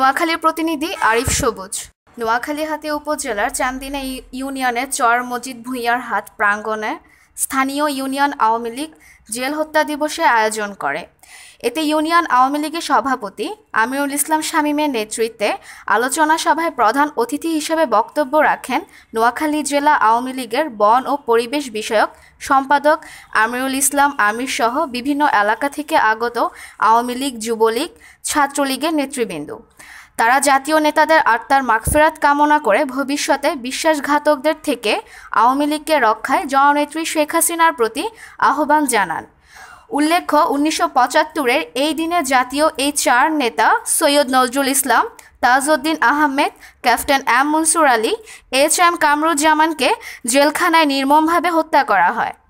নোয়াখালীর প্রতিনিধি আরিফ সবুজ। নোয়াখালীহাতি উপজেলার চান্দিনা ইউনিয়নের চর মজিদ ভূঁইয়ার হাট প্রাঙ্গণে স্থানীয় ইউনিয়ন আওয়ামী লীগ জেল হত্যা দিবসের আয়োজন করে। এতে ইউনিয়ন আওয়ামী লীগের সভাপতি আমিরুল ইসলাম শামীমের নেতৃত্বে আলোচনা সভায় প্রধান অতিথি হিসেবে বক্তব্য রাখেন নোয়াখালী জেলা আওয়ামী লীগের বন ও পরিবেশ বিষয়ক সম্পাদক আমিরুল ইসলাম আমির সহ বিভিন্ন এলাকা থেকে আগত আওয়ামী লীগ, যুবলীগ, ছাত্রলীগের নেতৃবৃন্দ। তারা জাতীয় নেতাদের আত্মার মাগফিরাত কামনা করে ভবিষ্যতে বিশ্বাসঘাতকদের থেকে আওয়ামী লীগকে রক্ষায় জননেত্রী শেখ হাসিনার প্রতি আহ্বান জানান। উল্লেখ্য, 1975-এর এই দিনে জাতীয় এই চার নেতা Syed Nazrul Islam, Tajuddin Ahmed, captain M Mansur Ali, H M কামরুজ্জামানকে জেলখানায় নির্মমভাবে হত্যা করা হয়।